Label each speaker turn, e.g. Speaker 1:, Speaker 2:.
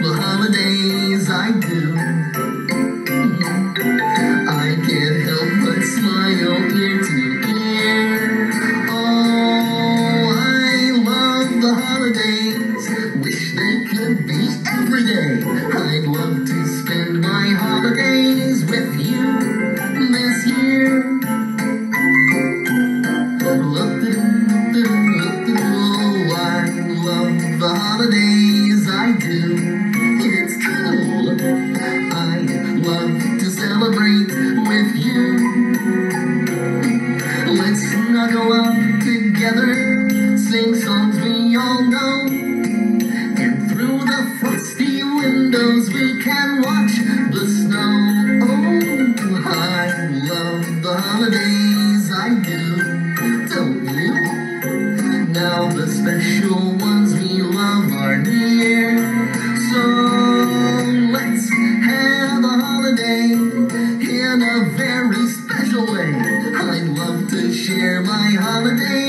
Speaker 1: the holidays, I do. I can't help but smile ear to ear. Oh, I love the holidays. Wish they could be every day. I'd love to spend my holidays with you this year. I love the holidays, I do. It's cool. I love to celebrate with you. Let's snuggle up together, sing songs we all know, and through the frosty windows we can watch the snow. Oh, I love the holidays, I do. Don't you? Now the special ones we love are near, so let's have a holiday in a very special way. I'd love to share my holiday